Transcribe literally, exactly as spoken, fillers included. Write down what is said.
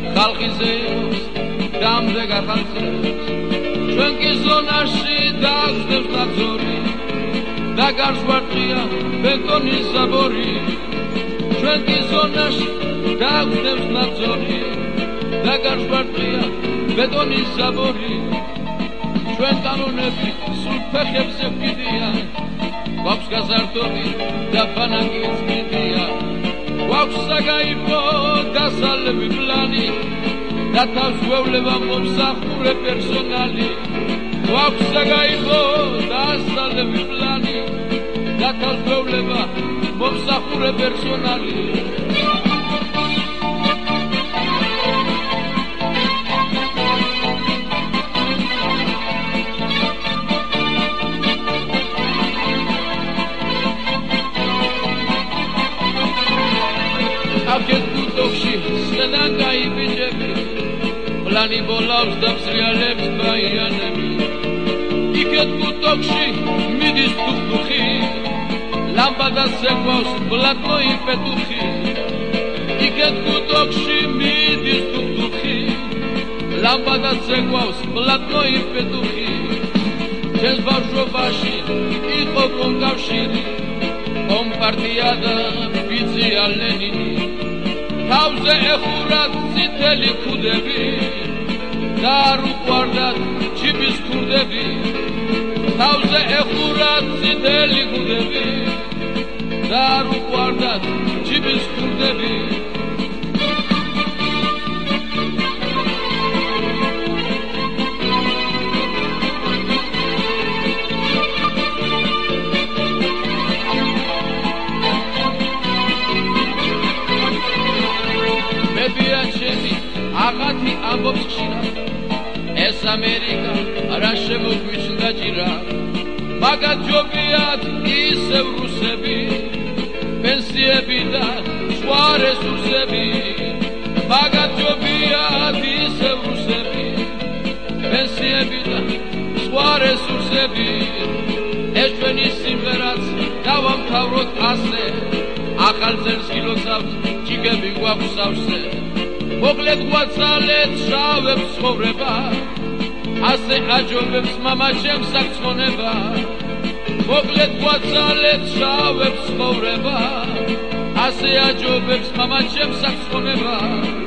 ხალხიზე იყოს დამზე გახალხებს ჩვენ კი ზონაში დააგდებს ნაძორი და გარს ვარტყია ბეტონის საბორი ჩვენ კი ზონაში დააგდებს ნაძორი და გარს ვარტყია ბეტონის საბორი ჩვენ კანონები სულ ფეხებზე ვკიდიან გვაქვს გაზარდობი და ბანაკიც მიდია გვაქვს საგაიფო დასალევი პლანი და თავს გვევლება მომსახურე პერსონალი გვაქვს საგაიფო დასალევი პლანი და თავს გვევლება მომსახურე პერსონალი აქეთ გუტოქში სკედან გაიბიჭები პლანი ბოლავს და მსრიალებს გაიანები იქეთ გუტოქში მიდის თუხთუხი ლამპადას ეკვავს ბლატნოი პეტუხი იქეთ გუტოქში მიდის თუხთუხი ლამპადას ეკვავს ბლატნოი პეტუხი ჩემს ბავშვობაში იყო კომკავშირი კომპარტია და ბიძია ლენინი თავზე ეხურათ წითელი ქუდები და არ უყვარდათ ჯიბის ქურდები თავზე ეხურათ წითელი ქუდები და არ უყვარდათ ჯიბის ქურდები აღათი ამბობს ხშირად ეს ამერიკა რა შემოგვიჩნდა ჭირად მაგათ ჯობიათ ისევ რუსები პენსიები და სხვა რესურსები მაგათ ჯობიათ ისევ რუსები პენსიები და სხვა რესურსები ეს ჩვენი სიმღერაც დავამთავროთ ასე ახალ ძერს გილოცავთ ჭიგები გვაქვს სავსე მოკლედ გვაცალეთ შავებს ცხოვრება ასე აჯობებს მამა ჩემს საქწმონება მოკლედ გვაცალეთ შავებს ცხოვრება ასე აჯობებს მამა ჩემს საქწმონება